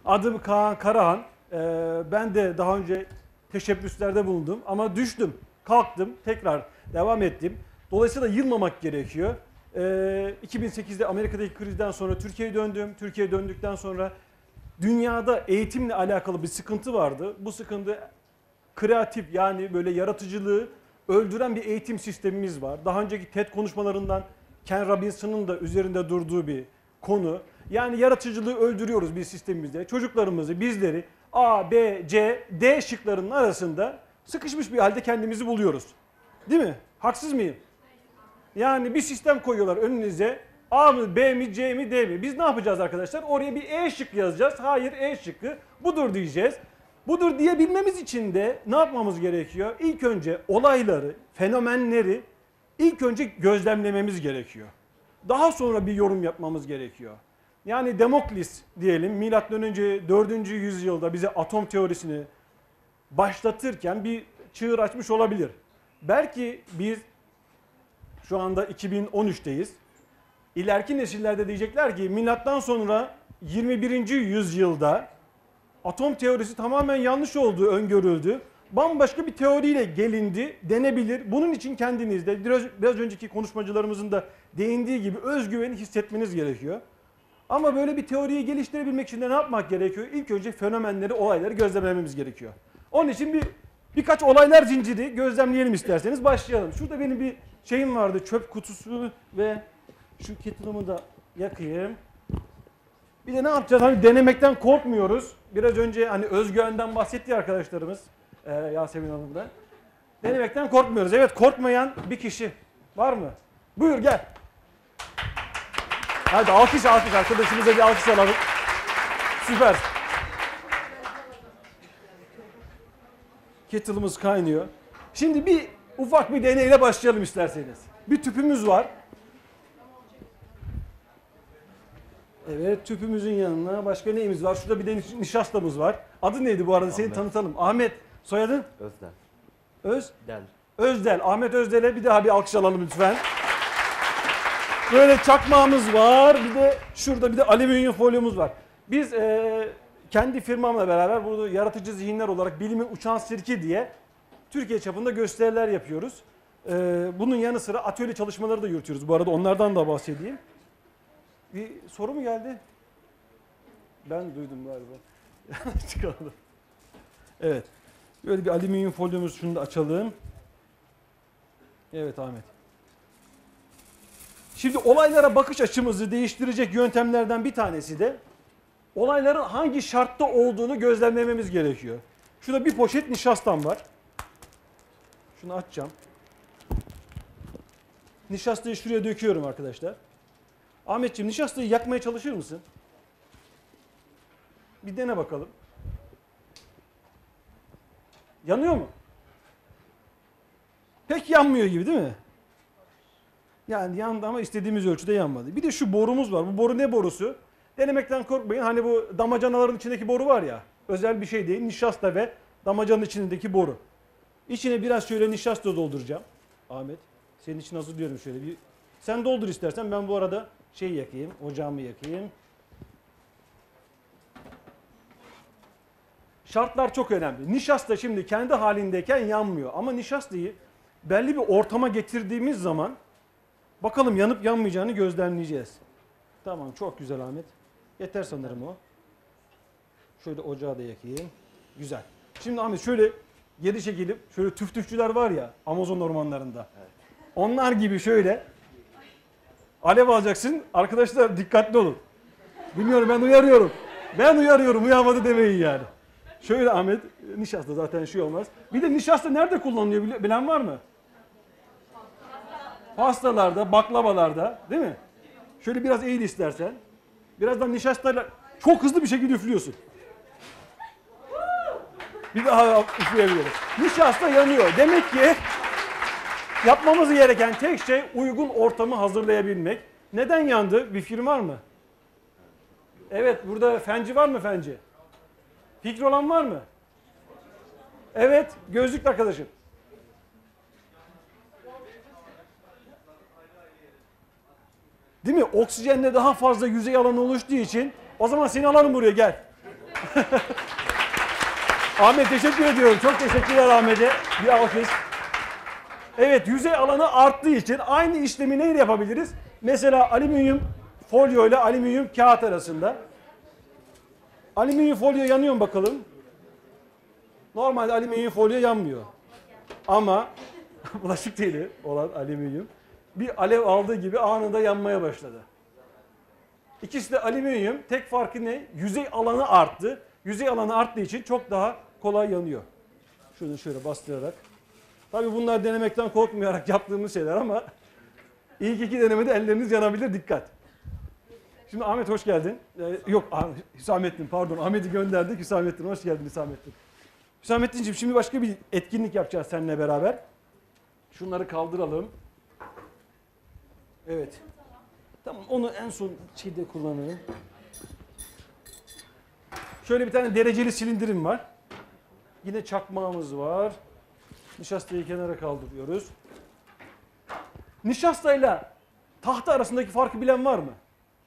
Adım Kaan, Karahan. Ben de daha önce teşebbüslerde bulundum ama düştüm, kalktım, tekrar devam ettim. Dolayısıyla yılmamak gerekiyor. 2008'de Amerika'daki krizden sonra Türkiye'ye döndüm. Türkiye'ye döndükten sonra dünyada eğitimle alakalı bir sıkıntı vardı. Bu sıkıntı kreatif, yani böyle yaratıcılığı öldüren bir eğitim sistemimiz var. Daha önceki TED konuşmalarından Ken Robinson'ın da üzerinde durduğu bir konu. Yani yaratıcılığı öldürüyoruz bir sistemimizde. Çocuklarımızı, bizleri A, B, C, D şıklarının arasında sıkışmış bir halde kendimizi buluyoruz. Değil mi? Haksız mıyım? Yani bir sistem koyuyorlar önünüze. A mı, B mi, C mi, D mi? Biz ne yapacağız arkadaşlar? Oraya bir E şıkkı yazacağız. Hayır, E şıkkı. Budur diyeceğiz. Budur diyebilmemiz için de ne yapmamız gerekiyor? İlk önce olayları, fenomenleri ilk önce gözlemlememiz gerekiyor. Daha sonra bir yorum yapmamız gerekiyor. Yani Demokles diyelim milattan önce 4. yüzyılda bize atom teorisini başlatırken bir çığır açmış olabilir. Belki biz şu anda 2013'teyiz. İleriki nesillerde diyecekler ki milattan sonra 21. yüzyılda atom teorisi tamamen yanlış olduğu öngörüldü. Bambaşka bir teoriyle gelindi, denebilir. Bunun için kendinizde biraz önceki konuşmacılarımızın da değindiği gibi özgüveni hissetmeniz gerekiyor. Ama böyle bir teoriyi geliştirebilmek için de ne yapmak gerekiyor? İlk önce fenomenleri, olayları gözlemlememiz gerekiyor. Onun için birkaç olaylar zinciri gözlemleyelim isterseniz, başlayalım. Şurada benim bir şeyim vardı, çöp kutusu ve şu kettle'ımı da yakayım. Bir de ne yapacağız? Hani denemekten korkmuyoruz. Biraz önce hani özgüvenden bahsetti arkadaşlarımız, Yasemin Hanım da. Denemekten korkmuyoruz. Evet, korkmayan bir kişi var mı? Buyur gel. Hadi alkış arkadaşımıza bir alkış alalım. Süper. Kettle'ımız kaynıyor. Şimdi bir ufak bir deneyle başlayalım isterseniz. Bir tüpümüz var. Evet, tüpümüzün yanına başka neyimiz var? Şurada bir de nişastamız var. Adı neydi bu arada? Seni tanıtalım. Ahmet. Soyadın? Özdel. Özdel. Özdel. Ahmet Özdel'e bir daha bir alkış alalım lütfen. Böyle çakmağımız var. Bir de şurada bir de alüminyum folyomuz var. Biz kendi firmamla beraber burada Yaratici Zihinler olarak bilimin uçan sirki diye Türkiye çapında gösteriler yapıyoruz. Bunun yanı sıra atölye çalışmaları da yürütüyoruz. Bu arada onlardan da bahsedeyim. Bir soru mu geldi? Ben duydum galiba. Çıkardım. Evet. Böyle bir alüminyum folyomuz, şunu da açalım. Evet Ahmet. Şimdi olaylara bakış açımızı değiştirecek yöntemlerden bir tanesi de olayların hangi şartta olduğunu gözlemlememiz gerekiyor. Şurada bir poşet nişastam var. Şunu açacağım. Nişastayı şuraya döküyorum arkadaşlar. Ahmetciğim, nişastayı yakmaya çalışır mısın? Bir dene bakalım. Yanıyor mu? Pek yanmıyor gibi değil mi? Yani yandı ama istediğimiz ölçüde yanmadı. Bir de şu borumuz var. Bu boru ne borusu? Denemekten korkmayın. Hani bu damacanaların içindeki boru var ya. Özel bir şey değil. Nişasta ve damacanın içindeki boru. İçine biraz şöyle nişasta dolduracağım. Ahmet, senin için hazırlıyorum şöyle bir. Sen doldur istersen, ben bu arada şey yakayım, ocağımı yakayım. Şartlar çok önemli. Nişasta şimdi kendi halindeyken yanmıyor. Ama nişastayı belli bir ortama getirdiğimiz zaman bakalım yanıp yanmayacağını gözlemleyeceğiz. Tamam, çok güzel Ahmet. Yeter sanırım o. Şöyle ocağı da yakayım. Güzel. Şimdi Ahmet şöyle geri çekilip, şöyle tüftüfçüler var ya Amazon ormanlarında. Evet. Onlar gibi şöyle alev alacaksın. Arkadaşlar dikkatli olun. Bilmiyorum, ben uyarıyorum. Ben uyarıyorum, uyarmadı demeyin yani. Şöyle Ahmet, nişasta zaten şey olmaz. Bir de nişasta nerede kullanılıyor bilen var mı? Pastalarda, baklavalarda, değil mi? Şöyle biraz eğil istersen. Birazdan nişastayla çok hızlı bir şekilde üflüyorsun. Bir daha üfleyebiliriz. Nişasta yanıyor. Demek ki yapmamız gereken tek şey uygun ortamı hazırlayabilmek. Neden yandı? Bir fikrin var mı? Evet, burada fenci var mı, fenci? Fikri olan var mı? Evet, gözlüklü arkadaşım. Değil mi? Oksijenle daha fazla yüzey alanı oluştuğu için o zaman seni alalım buraya, gel. Ahmet teşekkür ediyorum. Çok teşekkürler Ahmet'e. Bir alkış. Evet, yüzey alanı arttığı için aynı işlemi neyle yapabiliriz? Mesela alüminyum folyo ile alüminyum kağıt arasında. Alüminyum folyo yanıyor mu bakalım? Normalde alüminyum folyo yanmıyor. Ama bulaşık teli olan alüminyum bir alev aldığı gibi anında yanmaya başladı. İkisi de alüminyum. Tek farkı ne? Yüzey alanı arttı. Yüzey alanı arttığı için çok daha kolay yanıyor. Şunu şöyle bastırarak. Tabii bunlar denemekten korkmayarak yaptığımız şeyler ama ilk iki denemede elleriniz yanabilir, dikkat. Şimdi Ahmet hoş geldin. Hüsamettin pardon. Ahmet'i gönderdik. Hüsamettin hoş geldin Hüsamettin. Hüsamettin'ciğim şimdi başka bir etkinlik yapacağız seninle beraber. Şunları kaldıralım. Evet. Tamam onu en son şeyde kullanalım. Şöyle bir tane dereceli silindirim var. Yine çakmağımız var. Nişastayı kenara kaldırıyoruz. Nişastayla tahta arasındaki farkı bilen var mı?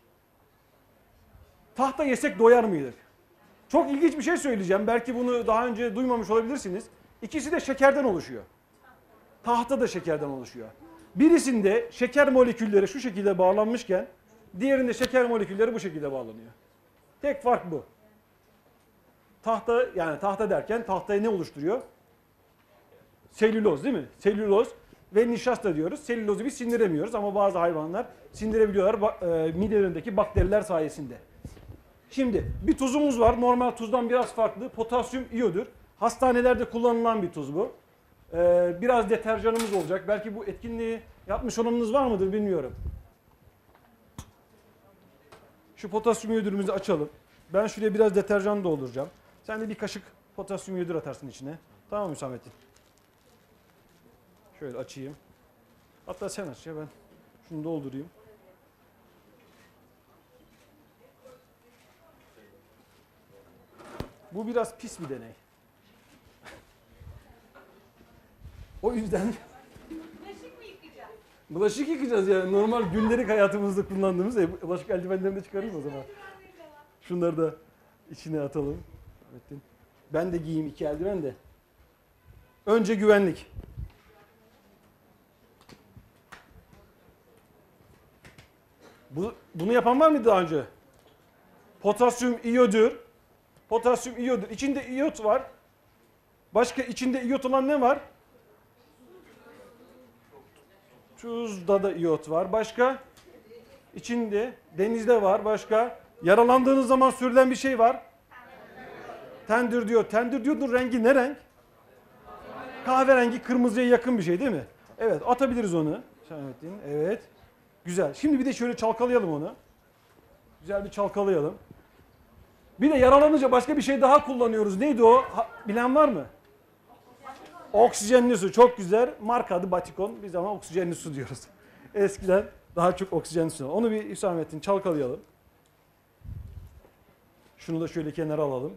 Tahta yesek doyar mıydık? Çok ilginç bir şey söyleyeceğim. Belki bunu daha önce duymamış olabilirsiniz. İkisi de şekerden oluşuyor. Tahta da şekerden oluşuyor. Birisinde şeker molekülleri şu şekilde bağlanmışken diğerinde şeker molekülleri bu şekilde bağlanıyor. Tek fark bu. Tahta, yani tahta derken tahtayı ne oluşturuyor? Selüloz değil mi? Selüloz ve nişasta diyoruz. Selülozu biz sindiremiyoruz ama bazı hayvanlar sindirebiliyorlar midelerindeki bakteriler sayesinde. Şimdi bir tuzumuz var. Normal tuzdan biraz farklı. Potasyum iyodür. Hastanelerde kullanılan bir tuz bu. Biraz deterjanımız olacak. Belki bu etkinliği yapmış olanınız var mıdır bilmiyorum. Şu potasyum iyodürümüzü açalım. Ben şuraya biraz deterjan dolduracağım. Sen de bir kaşık potasyum iyodür atarsın içine. Tamam mı Hüsamettin? Şöyle açayım. Hatta sen aç ya, ben şunu doldurayım. Bu biraz pis bir deney. O yüzden bulaşık mı yıkayacağız? Bulaşık yıkayacağız yani. Normal gündelik hayatımızda kullandığımız bulaşık eldivenlerini de çıkarayım o zaman. Şunları da içine atalım. Ben de giyeyim 2 eldiven de. Önce güvenlik. Bunu yapan var mıydı daha önce? Potasyum iyodür. Potasyum iyodür. İçinde iyot var. Başka içinde iyot olan ne var? Tuzda da iyot var. Başka? İçinde denizde var. Başka? Yaralandığınız zaman sürülen bir şey var. Tendür diyor. Tendür diyodun rengi ne renk? Kahverengi, kırmızıya yakın bir şey değil mi? Evet, atabiliriz onu. Evet. Güzel. Şimdi bir de şöyle çalkalayalım onu. Güzel bir çalkalayalım. Bir de yaralanınca başka bir şey daha kullanıyoruz. Neydi o? Bilen var mı? Oksijenli su. Çok güzel. Marka adı Batikon. Biz ama oksijenli su diyoruz. Eskiden daha çok oksijenli su. Onu bir Hüsamettin çalkalayalım. Şunu da şöyle kenara alalım.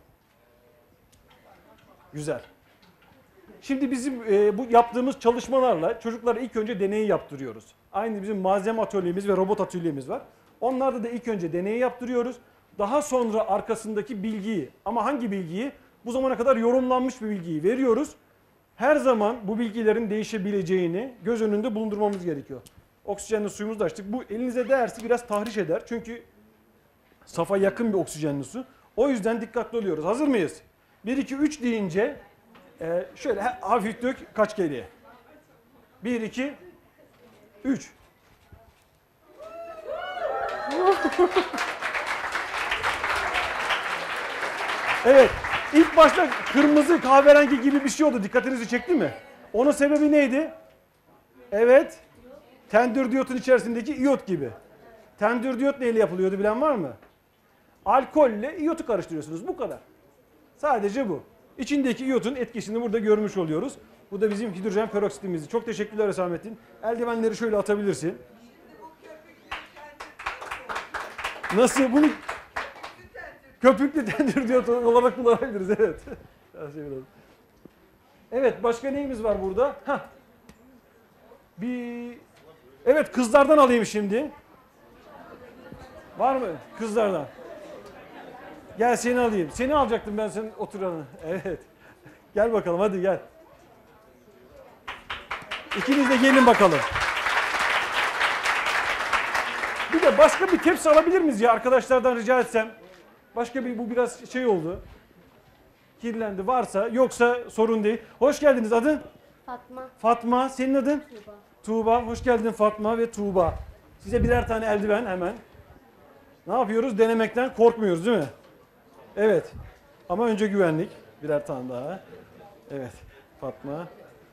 Güzel. Şimdi bizim bu yaptığımız çalışmalarla çocuklara ilk önce deneyi yaptırıyoruz. Aynı bizim malzeme atölyemiz ve robot atölyemiz var. Onlarda da ilk önce deneyi yaptırıyoruz. Daha sonra arkasındaki bilgiyi, ama hangi bilgiyi? Bu zamana kadar yorumlanmış bir bilgiyi veriyoruz. Her zaman bu bilgilerin değişebileceğini göz önünde bulundurmamız gerekiyor. Oksijenli suyumuzu da açtık. Bu elinize değerse biraz tahriş eder. Çünkü safa yakın bir oksijenli su. O yüzden dikkatli oluyoruz. Hazır mıyız? 1, 2, 3 deyince şöyle hafif dök kaç kere. 1, 2, 3. Evet. İlk başta kırmızı kahverengi gibi bir şey oldu. Dikkatinizi çekti mi? Onun sebebi neydi? Evet. Tendür diyotun içerisindeki iyot gibi. Tendür diyot neyle yapılıyordu bilen var mı? Alkolle iyotu karıştırıyorsunuz. Bu kadar. Sadece bu. İçindeki iyotun etkisini burada görmüş oluyoruz. Bu da bizim hidrojen peroksitimizdi. Çok teşekkürler Hüsamettin. Eldivenleri şöyle atabilirsin. Nasıl? Bunu köpüklü tendür diyot olarak kullanabiliriz. Evet. Evet, başka neyimiz var burada? Evet, kızlardan alayım şimdi. Var mı? Kızlardan. Gel seni alayım. Seni alacaktım ben senin oturanı. Evet. Gel bakalım hadi gel. İkiniz de gelin bakalım. Bir de başka bir tepsi alabilir miyiz ya arkadaşlardan rica etsem? Başka bir bu biraz şey oldu. Kirlendi varsa yoksa sorun değil. Hoş geldiniz adın? Fatma. Fatma senin adın? Tuğba. Tuğba. Hoş geldin Fatma ve Tuğba. Size birer tane eldiven hemen. Ne yapıyoruz? Denemekten korkmuyoruz değil mi? Evet. Ama önce güvenlik. Birer tane daha. Evet. Fatma.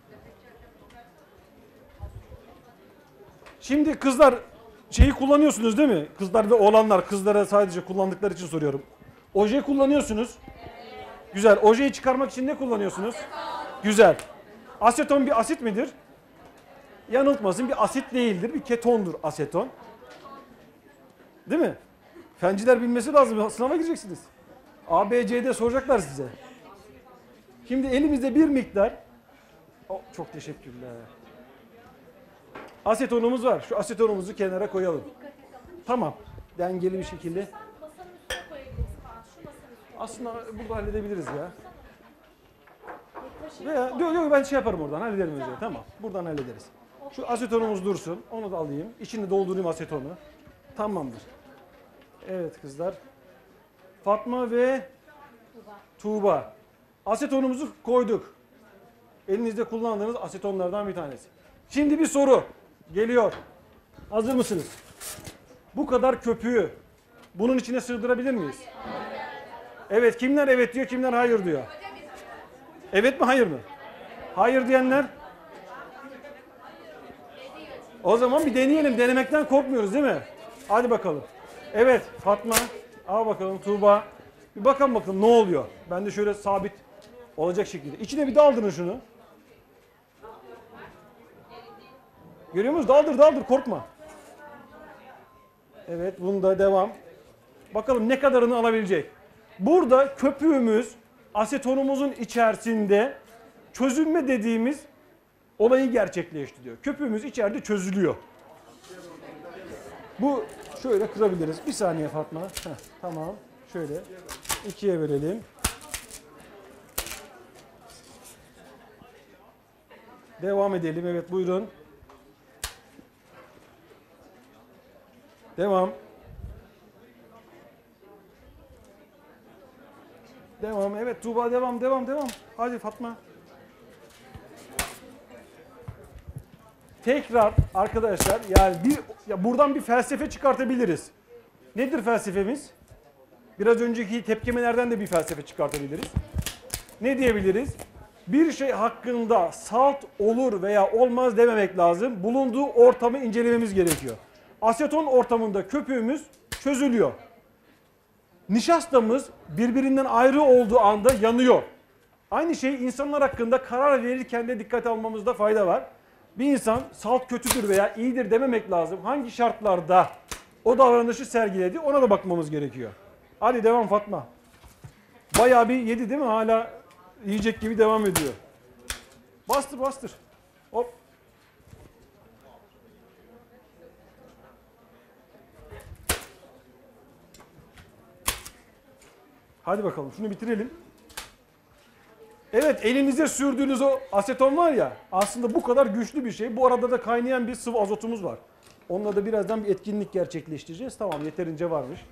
Şimdi kızlar şeyi kullanıyorsunuz değil mi? Kızlar ve oğlanlar. Kızlara sadece kullandıkları için soruyorum. Oje kullanıyorsunuz. Güzel. Ojeyi çıkarmak için ne kullanıyorsunuz? Güzel. Aseton bir asit midir? Yanıltmasın, bir asit değildir. Bir ketondur aseton. Değil mi? Fenciler bilmesi lazım. Sınava gireceksiniz. A, B, C'de soracaklar size. Şimdi elimizde bir miktar. Oh, çok teşekkürler. Asetonumuz var. Şu asetonumuzu kenara koyalım. Tamam. Dengeli bir şekilde. Masanın üstüne koyabiliriz Kaan. Şu masanın üstüne. Aslında burada halledebiliriz ya. Veya yok ben şey yaparım oradan hallederim önce. Tamam. Buradan hallederiz. Şu asetonumuz dursun. Onu da alayım. İçini doldurayım asetonu. Tamamdır. Evet kızlar. Fatma ve Tuğba. Asetonumuzu koyduk. Elinizde kullandığınız asetonlardan bir tanesi. Şimdi bir soru geliyor. Hazır mısınız? Bu kadar köpüğü bunun içine sığdırabilir miyiz? Evet. Kimler evet diyor, kimler hayır diyor. Evet mi, hayır mı? Hayır diyenler? O zaman bir deneyelim. Denemekten korkmuyoruz değil mi? Hadi bakalım. Evet Fatma. Al bakalım Tuğba. Bir bakalım ne oluyor. Ben de şöyle sabit olacak şekilde. İçine bir daldırın şunu. Görüyor musunuz? Daldır korkma. Evet bunda devam. Bakalım ne kadarını alabilecek. Burada köpüğümüz asetonumuzun içerisinde çözülme dediğimiz olayı gerçekleştiriyor. Köpüğümüz içeride çözülüyor. Bu şöyle kırabiliriz. Bir saniye Fatma. Heh, tamam. Şöyle ikiye bölelim. Devam edelim. Evet buyurun. Devam. Devam. Evet Tuğba devam. Hadi Fatma. Tekrar arkadaşlar yani buradan bir felsefe çıkartabiliriz. Nedir felsefemiz? Biraz önceki tepkimelerden de bir felsefe çıkartabiliriz. Ne diyebiliriz? Bir şey hakkında salt olur veya olmaz dememek lazım. Bulunduğu ortamı incelememiz gerekiyor. Aseton ortamında köpüğümüz çözülüyor. Nişastamız birbirinden ayrı olduğu anda yanıyor. Aynı şey insanlar hakkında karar verirken de dikkate almamızda fayda var. Bir insan salt kötüdür veya iyidir dememek lazım. Hangi şartlarda o davranışı sergiledi ona da bakmamız gerekiyor. Hadi devam Fatma. Bayağı bir yedi değil mi? Hala yiyecek gibi devam ediyor. Bastır. Hop. Hadi bakalım şunu bitirelim. Evet elinize sürdüğünüz o aseton var ya aslında bu kadar güçlü bir şey. Bu arada da kaynayan bir sıvı azotumuz var. Onunla da birazdan bir etkinlik gerçekleştireceğiz. Tamam yeterince varmış.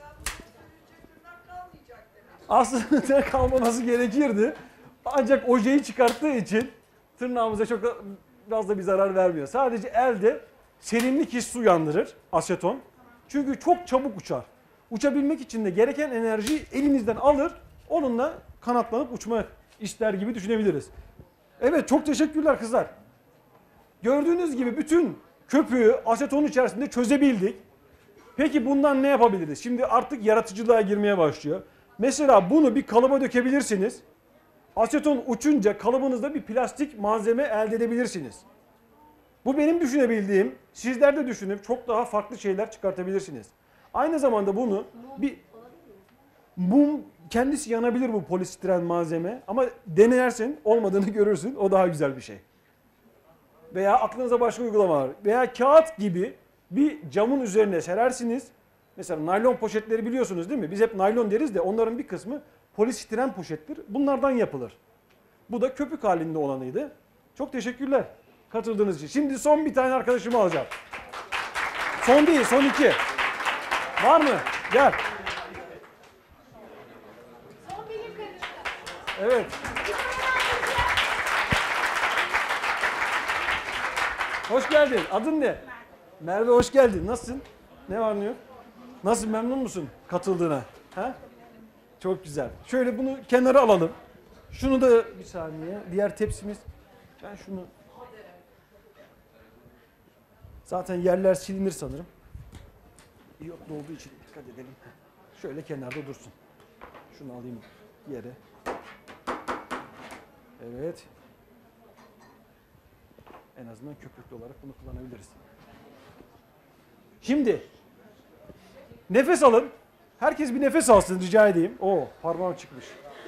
Aslında kalmaması gerekirdi. Ancak ojeyi çıkarttığı için tırnağımıza çok fazla bir zarar vermiyor. Sadece elde serinlik hissi uyandırır aseton. Çünkü çok çabuk uçar. Uçabilmek için de gereken enerjiyi elimizden alır. Onunla kanatlanıp uçmak ister gibi düşünebiliriz. Evet çok teşekkürler kızlar. Gördüğünüz gibi bütün köpüğü asetonun içerisinde çözebildik. Peki bundan ne yapabiliriz? Şimdi artık yaratıcılığa girmeye başlıyor. Mesela bunu bir kalıba dökebilirsiniz. Aseton uçunca kalıbınızda bir plastik malzeme elde edebilirsiniz. Bu benim düşünebildiğim. Sizler de düşünüp çok daha farklı şeyler çıkartabilirsiniz. Aynı zamanda bunu bir mum kendisi yanabilir bu polistiren malzeme ama denersin olmadığını görürsün o daha güzel bir şey. Veya aklınıza başka uygulamalar veya kağıt gibi bir camın üzerine serersiniz Mesela naylon poşetleri biliyorsunuz değil mi? Biz hep naylon deriz de onların bir kısmı polistiren poşettir. Bunlardan yapılır. Bu da köpük halinde olanıydı. Çok teşekkürler katıldığınız için. Şimdi son bir tane arkadaşımı alacağım. Son değil, son 2. Var mı? Gel. Son bilim karıştı. Evet. Hoş geldin. Adın ne? Merve hoş geldin. Nasılsın? Ne var ne yok? Nasıl, memnun musun katıldığına? Ha? Çok güzel. Şöyle bunu kenara alalım. Şunu da bir saniye. Diğer tepsimiz. Ben şunu... Zaten yerler silinir sanırım. İyotlu olduğu için dikkat edelim. Şöyle kenarda dursun. Şunu alayım yere. Evet. En azından köpüklü olarak bunu kullanabiliriz. Şimdi nefes alın. Herkes bir nefes alsın rica edeyim. Oo, parmağım çıkmış.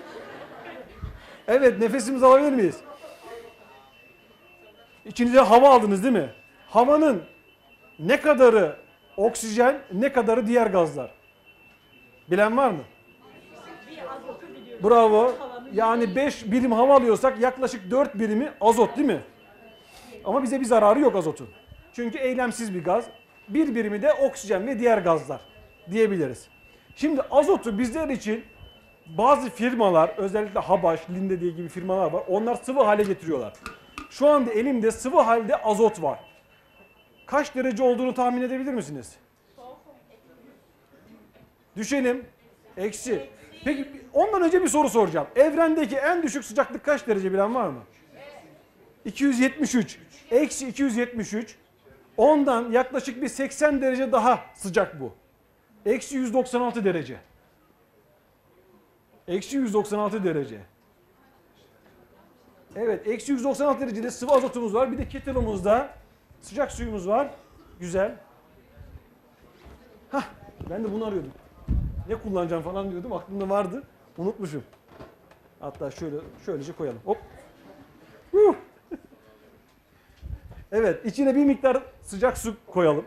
Evet, nefesimizi alabilir miyiz? İçinize hava aldınız değil mi? Havanın ne kadarı oksijen, ne kadarı diğer gazlar? Bilen var mı? Bravo. Yani 5 birim hava alıyorsak yaklaşık 4 birimi azot değil mi? Ama bize bir zararı yok azotun. Çünkü eylemsiz bir gaz. Bir birimi de oksijen ve diğer gazlar diyebiliriz. Şimdi azotu bizler için bazı firmalar, özellikle Habaş, Linde diye gibi firmalar var. Onlar sıvı hale getiriyorlar. Şu anda elimde sıvı halde azot var. Kaç derece olduğunu tahmin edebilir misiniz? Düşelim. Eksi. Peki ondan önce bir soru soracağım. Evrendeki en düşük sıcaklık kaç derece bilen var mı? 273. Eksi 273. Ondan yaklaşık bir 80 derece daha sıcak bu. Eksi 196 derece. Eksi 196 derece. Evet, eksi 196 derecede sıvı azotumuz var. Bir de kettle'ımızda sıcak suyumuz var. Güzel. Hah, ben de bunu arıyordum. Ne kullanacağım falan diyordum. Aklımda vardı. Unutmuşum. Hatta şöylece koyalım. Hop. Evet, içine bir miktar sıcak su koyalım.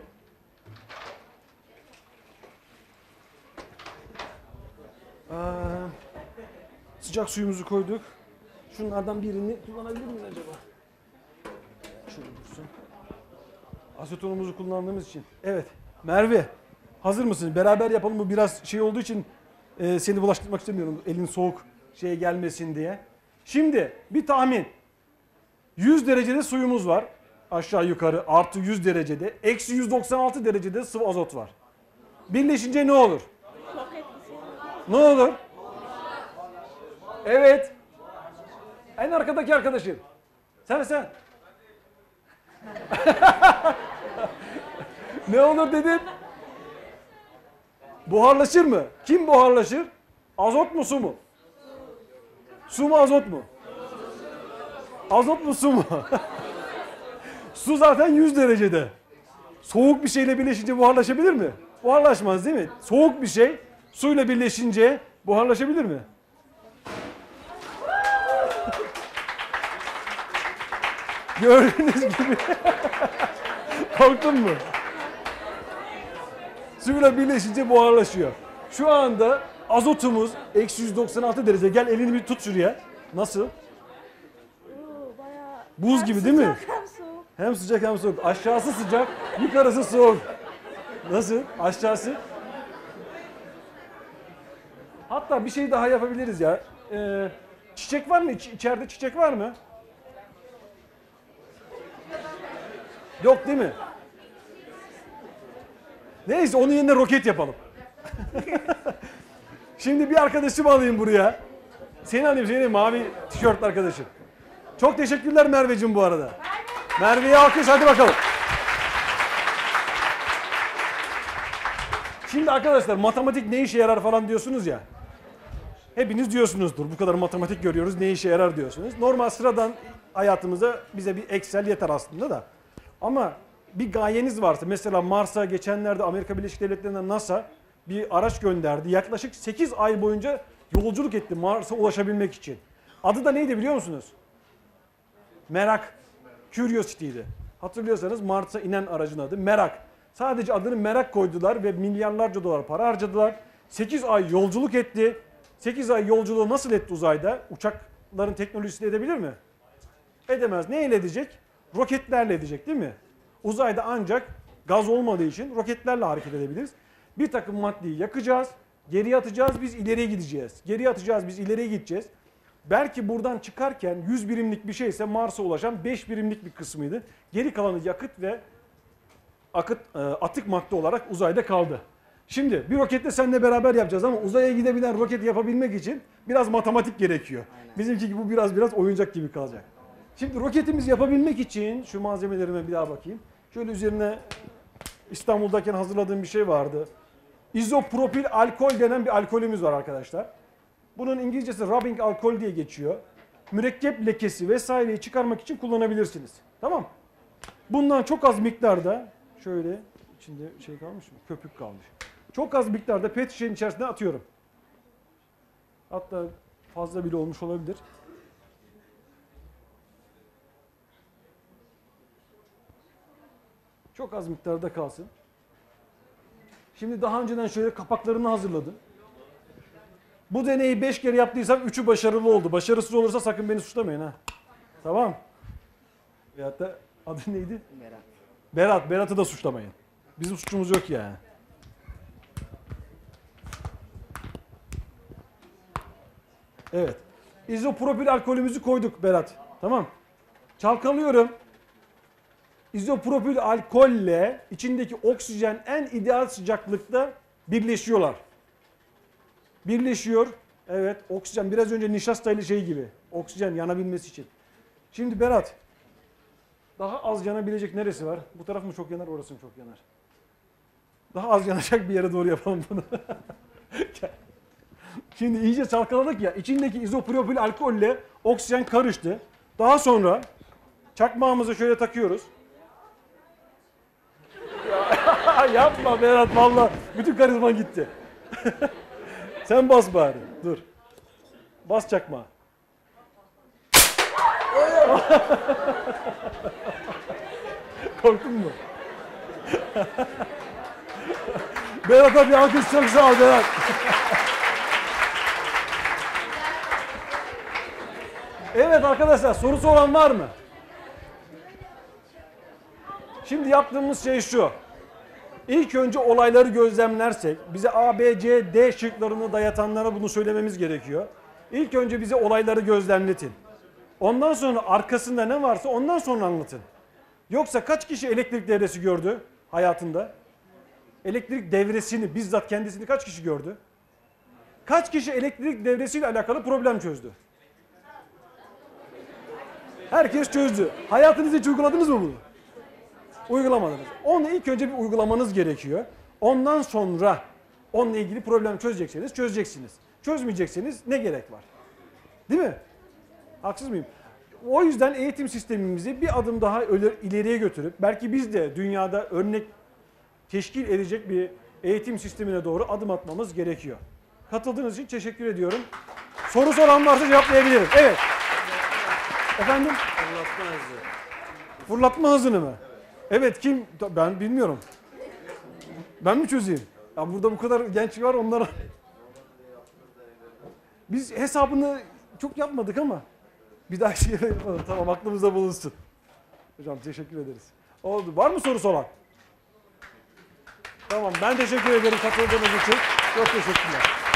Sıcak suyumuzu koyduk. Şunlardan birini kullanabilir miyiz acaba? Şöyle dursun. Asetonumuzu kullandığımız için. Evet, Merve, hazır mısın? Beraber yapalım. Bu biraz şey olduğu için seni bulaştırmak istemiyorum. Elin soğuk şeye gelmesin diye. Şimdi bir tahmin. 100 derecede suyumuz var. Aşağı yukarı artı 100 derecede. Eksi 196 derecede sıvı azot var. Birleşince ne olur? Ne olur? Evet. En arkadaki arkadaşım. Sen. Ne olur dedin? Buharlaşır mı? Kim buharlaşır? Azot mu su mu? Su mu azot mu? Azot mu su mu? Su zaten 100 derecede. Soğuk bir şeyle birleşince buharlaşabilir mi? Buharlaşmaz değil mi? Soğuk bir şey suyla birleşince buharlaşabilir mi? Gördüğünüz gibi. Korktun mu? Suyla birleşince buharlaşıyor. Şu anda azotumuz eksi 196 derece. Gel elini bir tut şuraya. Nasıl? Buz gibi değil mi? Hem sıcak hem soğuk. Aşağısı sıcak, yukarısı soğuk. Nasıl? Aşağısı? Hatta bir şey daha yapabiliriz ya. Çiçek var mı? İçeride çiçek var mı? Yok değil mi? Neyse onun yerine roket yapalım. Şimdi bir arkadaşımı alayım buraya. Seni alayım, seni mavi tişörtlü arkadaşım. Çok teşekkürler Merveciğim bu arada. Merve'ye alkış, hadi bakalım. Şimdi arkadaşlar matematik ne işe yarar falan diyorsunuz ya. Hepiniz diyorsunuzdur, bu kadar matematik görüyoruz, ne işe yarar diyorsunuz. Normal sıradan hayatımıza bize bir Excel yeter aslında da. Ama bir gayeniz varsa, mesela Mars'a geçenlerde Amerika Birleşik Devletleri'nden NASA bir araç gönderdi. Yaklaşık 8 ay boyunca yolculuk etti Mars'a ulaşabilmek için. Adı da neydi biliyor musunuz? Merak. Curiosity'ydi. Hatırlıyorsanız Mars'a inen aracın adı Merak. Sadece adını merak koydular ve milyarlarca dolar para harcadılar. 8 ay yolculuk etti. 8 ay yolculuğu nasıl etti uzayda? Uçakların teknolojisiyle edebilir mi? Edemez. Neyle edecek? Roketlerle edecek değil mi? Uzayda ancak gaz olmadığı için roketlerle hareket edebiliriz. Bir takım maddeyi yakacağız, geriye atacağız, biz ileriye gideceğiz. Geriye atacağız, biz ileriye gideceğiz. Belki buradan çıkarken 100 birimlik bir şeyse Mars'a ulaşan 5 birimlik bir kısmıydı. Geri kalanı yakıt ve atık madde olarak uzayda kaldı. Şimdi bir roketle seninle beraber yapacağız ama uzaya gidebilen roket yapabilmek için biraz matematik gerekiyor. Aynen. Bizimki gibi bu biraz oyuncak gibi kalacak. Şimdi roketimizi yapabilmek için şu malzemelerime bir daha bakayım. Şöyle üzerine İstanbul'dayken hazırladığım bir şey vardı. İzopropil alkol denen bir alkolümüz var arkadaşlar. Bunun İngilizcesi rubbing alkol diye geçiyor. Mürekkep lekesi vesaireyi çıkarmak için kullanabilirsiniz. Tamam. Bundan çok az miktarda şöyle içinde şey kalmış mı? Köpük kalmış. Çok az miktarda pet şişenin içerisine atıyorum. Hatta fazla bile olmuş olabilir. Çok az miktarda kalsın. Şimdi daha önceden şöyle kapaklarını hazırladım. Bu deneyi 5 kere yaptıysam 3'ü başarılı oldu. Başarısız olursa sakın beni suçlamayın ha. Tamam. Veyahut da adı neydi? Berat. Berat'ı da suçlamayın. Bizim suçumuz yok yani. Evet. İzopropil alkolümüzü koyduk Berat. Tamam. Çalkalıyorum. İzopropil alkolle içindeki oksijen en ideal sıcaklıkta birleşiyorlar. Birleşiyor. Evet, oksijen biraz önce nişastayla şey gibi. Oksijen yanabilmesi için. Şimdi Berat, daha az yanabilecek neresi var? Bu taraf mı çok yanar, orası mı çok yanar? Daha az yanacak bir yere doğru yapalım bunu. Şimdi iyice çalkaladık ya, içindeki izopropil alkolle oksijen karıştı. Daha sonra çakmağımızı şöyle takıyoruz. Yapma Berat, vallahi bütün karizman gitti. Sen bas bari, dur. Bas çakmağı. Korktun mu? Berat'a bir alkış, çok sağ ol Berat. Evet arkadaşlar, sorusu olan var mı? Şimdi yaptığımız şey şu. İlk önce olayları gözlemlersek, bize A, B, C, D şıklarını dayatanlara bunu söylememiz gerekiyor. İlk önce bize olayları gözlemletin. Ondan sonra arkasında ne varsa ondan sonra anlatın. Yoksa kaç kişi elektrik devresi gördü hayatında? Elektrik devresini, bizzat kendisini kaç kişi gördü? Kaç kişi elektrik devresiyle alakalı problem çözdü? Herkes çözdü. Hayatınızda hiç uyguladınız mı bunu? Uygulamadınız. Onu ilk önce bir uygulamanız gerekiyor. Ondan sonra onunla ilgili problem çözecekseniz çözeceksiniz. Çözmeyecekseniz ne gerek var? Değil mi? Haksız mıyım? O yüzden eğitim sistemimizi bir adım daha ileriye götürüp belki biz de dünyada örnek teşkil edecek bir eğitim sistemine doğru adım atmamız gerekiyor. Katıldığınız için teşekkür ediyorum. Soru soran varsa cevaplayabilirim. Evet. Efendim? Fırlatma hızı. Fırlatma hızını mı? Evet, kim? Ben bilmiyorum. Ben mi çözeyim? Ya burada bu kadar genç var, onlara... Biz hesabını çok yapmadık ama bir daha şey yapalım. Tamam, aklımızda bulunsun. Hocam teşekkür ederiz. Oldu. Var mı sorusu olan? Tamam, ben teşekkür ederim katıldığınız için. Çok teşekkürler.